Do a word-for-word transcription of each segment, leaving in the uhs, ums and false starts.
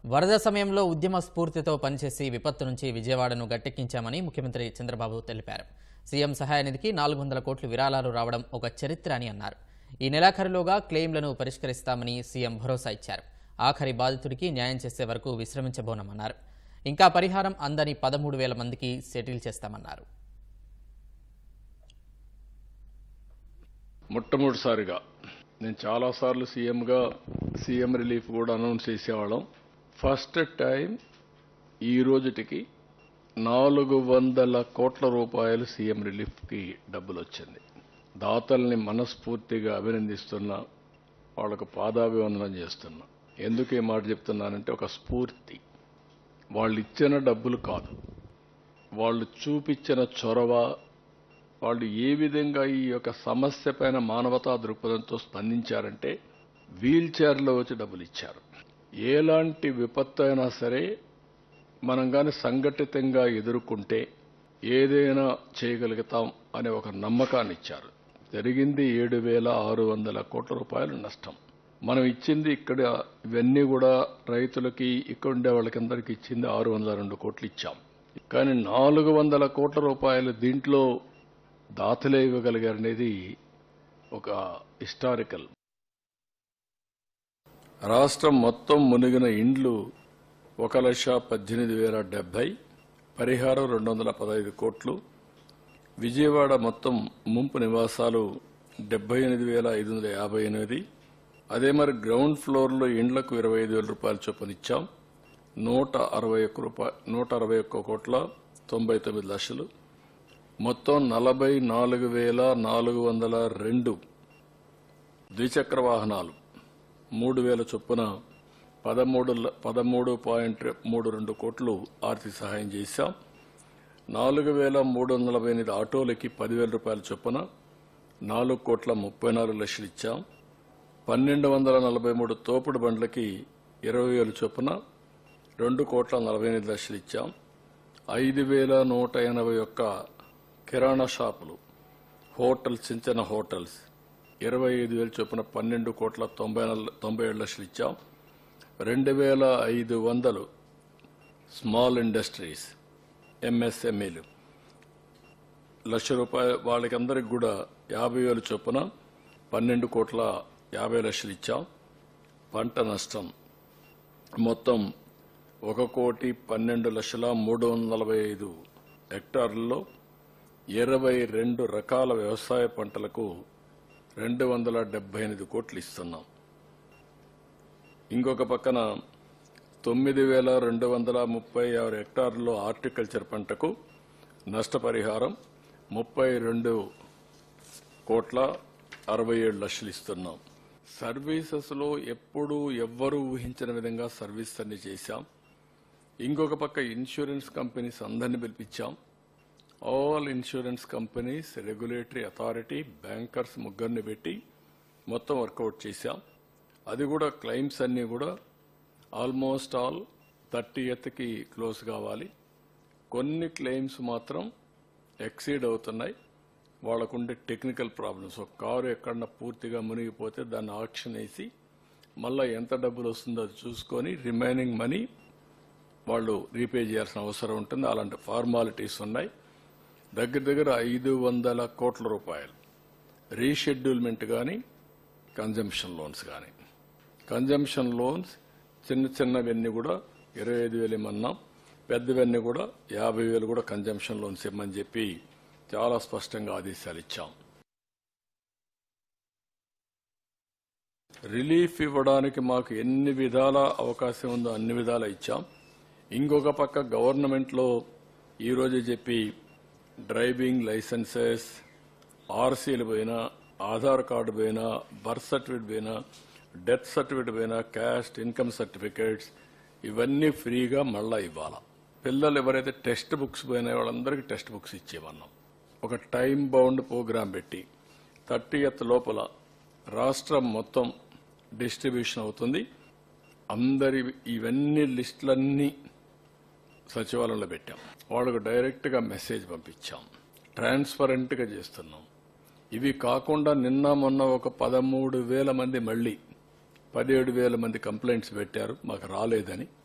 వరద సమయంలో ఉద్యమ స్ఫూర్తితో పనిచేసి విపత్తు నుంచి విజయవాడను గట్టెక్కించామని ముఖ్యమంత్రి చంద్రబాబు తెలిపారు. సీఎం సహాయ నిధికి నాలుగు వందల కోట్లు విరాళాలు రావడం ఒక చరిత్ర అని అన్నారు. ఈ నెలాఖరులోగా క్లెయిమ్లను పరిష్కరిస్తామని సీఎం భరోసా ఇచ్చారు. ఆఖరి బాధితుడికి న్యాయం చేసే వరకు విశ్రమించబోనమన్నారు. ఇంకా పరిహారం అందని పదమూడు వేల మందికి సెటిల్ చేస్తామన్నారు. మొట్టమొదటిసారిగా నేను చాలాసార్లు సీఎంగా సీఎం రిలీఫ్ కూడా అనౌన్స్ చేసేవాళ్ళం. ఫస్ట్ టైం ఈ రోజుటికి నాలుగు వందల కోట్ల రూపాయలు సీఎం రిలీఫ్కి డబ్బులు వచ్చింది. దాతల్ని మనస్ఫూర్తిగా అభినందిస్తున్నా, వాళ్ళకు పాదాభివందనం చేస్తున్నా. ఎందుకు ఈ మాట చెప్తున్నానంటే ఒక స్ఫూర్తి. వాళ్ళు ఇచ్చిన డబ్బులు కాదు, వాళ్ళు చూపించిన చొరవ, వాళ్ళు ఏ విధంగా ఈ యొక్క సమస్య పైన మానవతా దృక్పథంతో స్పందించారంటే వీల్ చైర్లో వచ్చి డబ్బులు ఇచ్చారు. ఎలాంటి విపత్తు అయినా సరే మనం కానీ సంఘటితంగా ఎదుర్కొంటే ఏదైనా చేయగలుగుతాం అనే ఒక నమ్మకాన్ని ఇచ్చారు. జరిగింది ఏడు వేల ఆరు వందల కోట్ల రూపాయలు నష్టం. మనం ఇచ్చింది ఇక్కడ ఇవన్నీ కూడా రైతులకి, ఇక్కడ ఉండే వాళ్ళకందరికీ ఇచ్చింది ఆరు వందల రెండు కోట్లు ఇచ్చాం. కానీ నాలుగు వందల కోట్ల రూపాయలు దీంట్లో దాతలే ఇవ్వగలిగారనేది ఒక హిస్టారికల్. రాష్ట్రం మొత్తం మునిగిన ఇండ్లు ఒక లక్ష పద్దెనిమిది వేల డెబ్బై, పరిహారం రెండు వందల పదహైదు కోట్లు. విజయవాడ మొత్తం ముంపు నివాసాలు డెబ్బై ఎనిమిది వేల ఐదు వందల యాభై ఎనిమిది. అదే మరి గ్రౌండ్ ఫ్లోర్లో ఇండ్లకు ఇరవై ఐదు వేల రూపాయలు చొప్పున ఇచ్చాం. నూట అరవై ఒక్క రూపాయ నూట అరవై ఒక్క కోట్ల తొంభై తొమ్మిది లక్షలు. మొత్తం నలభై నాలుగు వేల నాలుగు వందల రెండు ద్విచక్ర వాహనాలు మూడు వేల చొప్పున పదమూడు పదమూడు పాయింట్ మూడు రెండు కోట్లు ఆర్థిక సహాయం చేశాం. నాలుగు వేల మూడు వందల నలభై ఎనిమిది ఆటోలకి పదివేల రూపాయల చొప్పున నాలుగు కోట్ల ముప్పై నాలుగు లక్షలు ఇచ్చాం. పన్నెండు వందల నలభై మూడు తోపుడు బండ్లకి ఇరవై వేల చొప్పున రెండు కోట్ల నలభై ఎనిమిది లక్షలు ఇచ్చాం. ఐదు వేల నూట ఎనభై ఒక్క కిరాణా షాపులు, హోటల్స్, చిన్న చిన్న హోటల్స్ ఇరవై ఐదు వేల చొప్పున పన్నెండు కోట్ల తొంభై తొంభై ఏడు లక్షలు ఇచ్చాం. రెండు వేల ఐదు వందలు స్మాల్ ఇండస్ట్రీస్, ఎంఎస్ఎంఈలు లక్ష రూపాయలు వాళ్ళకందరికి కూడా యాభై వేల చొప్పున పన్నెండు కోట్ల యాభై లక్షలు ఇచ్చాం. పంట నష్టం మొత్తం ఒక కోటి పన్నెండు లక్షల మూడు వందల నలభై ఐదు హెక్టార్లలో ఇరవై రెండు రకాల వ్యవసాయ పంటలకు రెండు వందల డెబ్బై ఎనిమిది కోట్లు ఇస్తున్నాం. ఇంకొక పక్కన తొమ్మిది వేల రెండు వందల ముప్పై ఆరు హెక్టార్లలో హార్టికల్చర్ పంటకు నష్టపరిహారం ముప్పై రెండు కోట్ల అరవై ఏడు లక్షలు ఇస్తున్నాం. సర్వీసెస్ లో ఎప్పుడూ ఎవ్వరూ ఊహించిన విధంగా సర్వీస్ అన్ని చేశాం. ఇంకొక పక్క ఇన్సూరెన్స్ కంపెనీస్ అందరినీ పిలిపించాం. All insurance companies, regulatory authority, bankers ముగ్గురిని పెట్టి మొత్తం వర్కౌట్ చేశాం. అది కూడా క్లెయిమ్స్ అన్నీ కూడా ఆల్మోస్ట్ ఆల్ థర్టీ ఎత్కి క్లోజ్ కావాలి. కొన్ని క్లెయిమ్స్ మాత్రం ఎక్సీడ్ అవుతున్నాయి. వాళ్ళకుండే టెక్నికల్ ప్రాబ్లమ్స్. ఒక కారు ఎక్కడన్నా పూర్తిగా మునిగిపోతే దాన్ని ఆక్షన్ వేసి మళ్ళీ ఎంత డబ్బులు వస్తుందో అది చూసుకొని రిమైనింగ్ మనీ వాళ్ళు రీపే చేయాల్సిన అవసరం ఉంటుంది. అలాంటి ఫార్మాలిటీస్ ఉన్నాయి. దగ్గర దగ్గర ఐదు వందల కోట్ల రూపాయలు రీషెడ్యూల్మెంట్ కానీ, కన్జంప్షన్ లోన్స్ కానీ. కన్జంప్షన్ లోన్స్ చిన్న చిన్నవన్నీ కూడా ఇరవై ఐదు వేలు ఇమ్మన్నాం. పెద్దవన్నీ కూడా యాభై వేలు కూడా కన్జంప్షన్ లోన్స్ ఇమ్మని చెప్పి చాలా స్పష్టంగా ఆదేశాలు ఇచ్చాం. రిలీఫ్ ఇవ్వడానికి మాకు ఎన్ని విధాల అవకాశం ఉందో అన్ని విధాలా ఇచ్చాం. ఇంకొక పక్క గవర్నమెంట్లో ఈరోజు చెప్పి డ్రైవింగ్ లైసెన్సెస్, ఆర్సీలు పోయినా, ఆధార్ కార్డు పోయినా, బర్త్ సర్టిఫికేట్ పోయినా, డెత్ సర్టిఫికేట్ పోయినా, క్యాస్ట్ ఇన్కమ్ సర్టిఫికేట్స్ ఇవన్నీ ఫ్రీగా మళ్ళా ఇవ్వాలా. పిల్లలు ఎవరైతే టెక్స్ట్ బుక్స్ పోయినా వాళ్ళందరికీ టెక్స్ట్ బుక్స్ ఇచ్చేవన్నాం. ఒక టైం బౌండ్ ప్రోగ్రాం పెట్టి థర్టీయత్ లోపల రాష్ట్రం మొత్తం డిస్ట్రిబ్యూషన్ అవుతుంది. అందరి ఇవన్నీ లిస్టులన్నీ సచివాలయంలో పెట్టాం. వాళ్ళకు డైరెక్ట్ గా మెసేజ్ పంపించాం. ట్రాన్స్పరెంట్ గా చేస్తున్నాం. ఇవి కాకుండా నిన్న మొన్న ఒక పదమూడు వేల మంది మళ్లీ పదిహేడు వేల మంది కంప్లైంట్స్ పెట్టారు మాకు రాలేదని.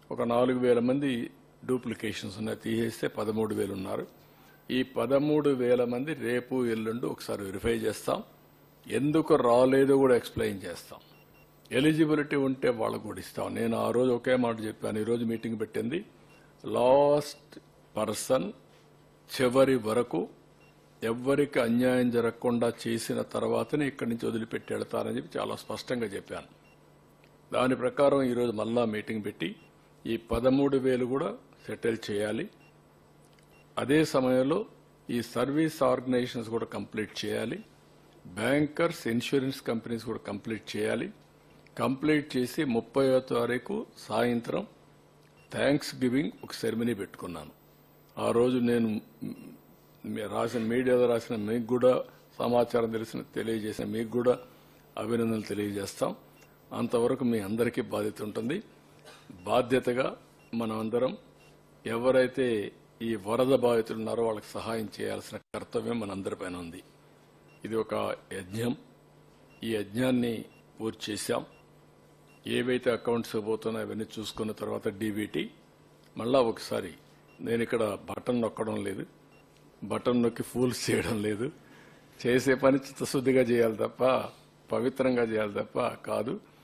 ఒక నాలుగు వేల మంది డూప్లికేషన్స్ ఉన్నాయి, తీసేస్తే పదమూడు వేలు ఉన్నారు. ఈ పదమూడు వేల మంది రేపు ఎల్లుండి ఒకసారి వెరిఫై చేస్తాం. ఎందుకు రాలేదో కూడా ఎక్స్ప్లెయిన్ చేస్తాం. ఎలిజిబిలిటీ ఉంటే వాళ్ళకు కూడా ఇస్తాం. నేను ఆ రోజు ఒకే మాట చెప్పాను. ఈరోజు మీటింగ్ పెట్టింది లాస్ట్ పర్సన్ చివరి వరకు ఎవ్వరికి అన్యాయం జరగకుండా చేసిన తర్వాతనే ఇక్కడి నుంచి వదిలిపెట్టి వెళ్తానని చెప్పి చాలా స్పష్టంగా చెప్పాను. దాని ప్రకారం ఈరోజు మళ్ళా మీటింగ్ పెట్టి ఈ పదమూడు వేలు కూడా సెటిల్ చేయాలి. అదే సమయంలో ఈ సర్వీస్ ఆర్గనైజేషన్స్ కూడా కంప్లీట్ చేయాలి. బ్యాంకర్స్, ఇన్సూరెన్స్ కంపెనీస్ కూడా కంప్లీట్ చేయాలి. కంప్లీట్ చేసి ముప్పయో తారీఖు సాయంత్రం థ్యాంక్స్ గివింగ్ ఒక సెరమనీ పెట్టుకున్నాను. ఆ రోజు నేను రాసిన మీడియాలో రాసిన మీకు కూడా సమాచారం తెలిసిన తెలియజేసిన మీకు కూడా అభినందనలు తెలియజేస్తాం. అంతవరకు మీ అందరికీ బాధ్యత ఉంటుంది. బాధ్యతగా మనం అందరం ఎవరైతే ఈ వరద బాధితులు ఉన్నారో వాళ్ళకి సహాయం చేయాల్సిన కర్తవ్యం మనందరిపైన ఉంది. ఇది ఒక యజ్ఞం. ఈ యజ్ఞాన్ని పూర్తి చేశాం. ఏవైతే అకౌంట్స్ పోతున్నాయో అవన్నీ చూసుకున్న తర్వాత డీబీటీ మళ్ళా ఒకసారి నేను ఇక్కడ బటన్ నొక్కడం లేదు, బటన్ నొక్కి ఫూల్స్ చేయడం లేదు. చేసే పని చిత్తశుద్ధిగా చేయాలి తప్ప, పవిత్రంగా చేయాలి తప్ప కాదు.